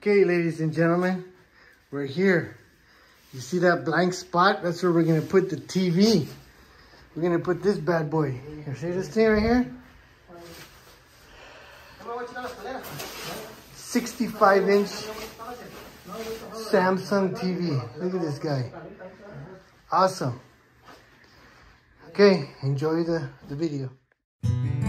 Okay, ladies and gentlemen, we're here. You see that blank spot? That's where we're gonna put the TV. We're gonna put this bad boy. You see this thing right here? 65-inch Samsung TV. Look at this guy. Awesome. Okay, enjoy the video.